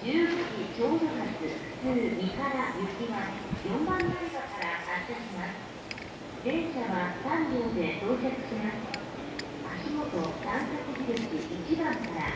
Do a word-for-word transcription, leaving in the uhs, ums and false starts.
じゅうごじちょうど発普通三原行きはよんばん乗り場から発車します。電車はさんびょうで到着します。足元探索口いちばんから